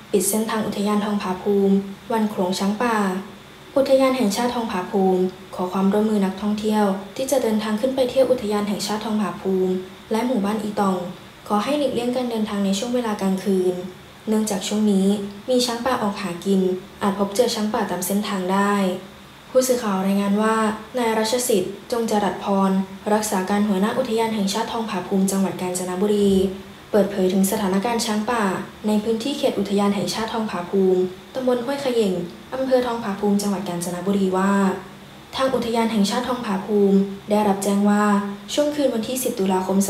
ปิดเส้นทางอุทยานทองผาภูมิวันโขลงช้างป่าอุทยานแห่งชาติทองผาภูมิขอความร่วมมือนักท่องเที่ยวที่จะเดินทางขึ้นไปเที่ยวอุทยานแห่งชาติทองผาภูมิและหมู่บ้านอีตองขอให้หลีกเลี่ยงการเดินทางในช่วงเวลากลางคืนเนื่องจากช่วงนี้มีช้างป่าออกหากินอาจพบเจอช้างป่าตามเส้นทางได้ผู้สื่อข่าวรายงานว่านายรัชสิทธิ์จงจรัสพรรักษาการหัวหน้าอุทยานแห่งชาติทองผาภูมิจังหวัดกาญจนบุรีเปิดเผยถึงสถานการณ์ช้างป่าในพื้นที่เขตอุทยานแห่งชาติทองผาภูมิตำบลห้วยเขย่งอำเภอทองผาภูมิจังหวัดกาญจนบุรีว่าทางอุทยานแห่งชาติทองผาภูมิได้รับแจ้งว่าช่วงคืนวันที่ 10 ตุลาคม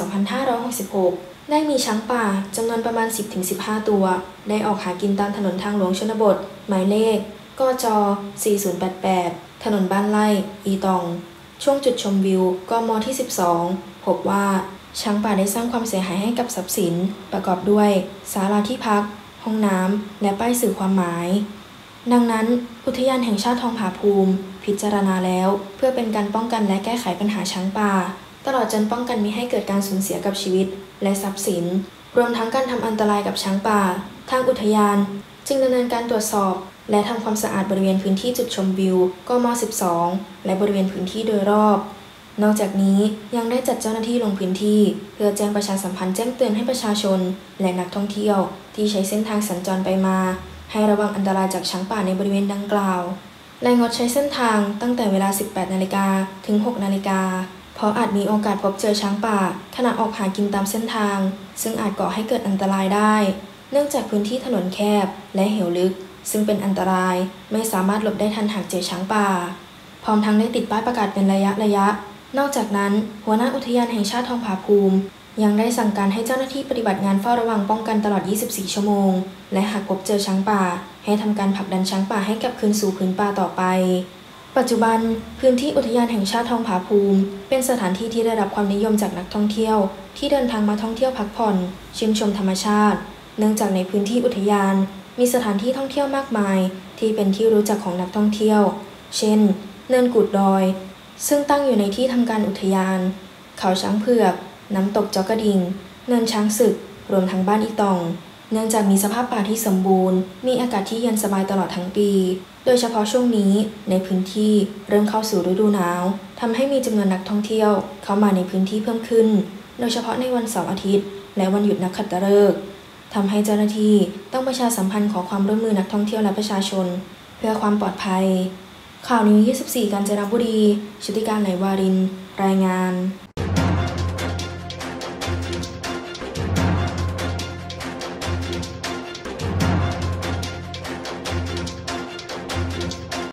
2566 ได้มีช้างป่าจำนวนประมาณ 10-15 ตัวได้ออกหากินตามถนนทางหลวงชนบทหมายเลขกจ4088ถนนบ้านไร่อีตองช่วงจุดชมวิวกมที่ 12 พบว่าช้างป่าได้สร้างความเสียหายให้กับทรัพย์สินประกอบด้วยศาลาที่พักห้องน้ำและป้ายสื่อความหมายดังนั้นอุทยานแห่งชาติทองผาภูมิพิจารณาแล้วเพื่อเป็นการป้องกันและแก้ไขปัญหาช้างป่าตลอดจนป้องกันมิให้เกิดการสูญเสียกับชีวิตและทรัพย์สินรวมทั้งการทำอันตรายกับช้างป่าทางอุทยานจึงดำเนินการตรวจสอบและทำความสะอาดบริเวณพื้นที่จุดชมวิวกม12และบริเวณพื้นที่โดยรอบนอกจากนี้ยังได้จัดเจ้าหน้าที่ลงพื้นที่เพื่อแจ้งประชาสัมพันธ์แจ้งเตือนให้ประชาชนและนักท่องเที่ยวที่ใช้เส้นทางสัญจรไปมาให้ระวังอันตรายจากช้างป่าในบริเวณดังกล่าวและงดใช้เส้นทางตั้งแต่เวลา 18 นาฬิกาถึง 6 นาฬิกาเพราะอาจมีโอกาสพบเจอช้างป่าขณะออกหากินตามเส้นทางซึ่งอาจก่อให้เกิดอันตรายได้เนื่องจากพื้นที่ถนนแคบและเหวลึกซึ่งเป็นอันตรายไม่สามารถหลบได้ทันหากเจอช้างป่าพร้อมทั้งได้ติดป้ายประกาศเป็นระยะนอกจากนั้นหัวหน้าอุทยานแห่งชาติทองผาภูมิยังได้สั่งการให้เจ้าหน้าที่ปฏิบัติงานเฝ้าระวังป้องกันตลอด 24 ชั่วโมงและหากพบเจอช้างป่าให้ทำการผลักดันช้างป่าให้กลับคืนสู่พื้นป่าต่อไปปัจจุบันพื้นที่อุทยานแห่งชาติทองผาภูมิเป็นสถานที่ที่ได้รับความนิยมจากนักท่องเที่ยวที่เดินทางมาท่องเที่ยวพักผ่อนชื่นชมธรรมชาติเนื่องจากในพื้นที่อุทยานมีสถานที่ท่องเที่ยวมากมายที่เป็นที่รู้จักของนักท่องเที่ยวเช่นเนินกูดดอยซึ่งตั้งอยู่ในที่ทำการอุทยานเขาช้างเผือกน้ำตกจอกกระดิ่งเนินช้างศึกรวมทั้งบ้านอีตองเนื่องจากมีสภาพป่าที่สมบูรณ์มีอากาศที่เย็นสบายตลอดทั้งปีโดยเฉพาะช่วงนี้ในพื้นที่เริ่มเข้าสู่ฤดูหนาวทำให้มีจำนวนนักท่องเที่ยวเข้ามาในพื้นที่เพิ่มขึ้นโดยเฉพาะในวันเสาร์อาทิตย์และวันหยุดนักขัตฤกษ์ทำให้เจ้าหน้าที่ต้องประชาสัมพันธ์ขอความร่วมมือนักท่องเที่ยวและประชาชนเพื่อความปลอดภัยข่าวนิว24 กาญจนบุรีชุติการ ไหลวารินรายงาน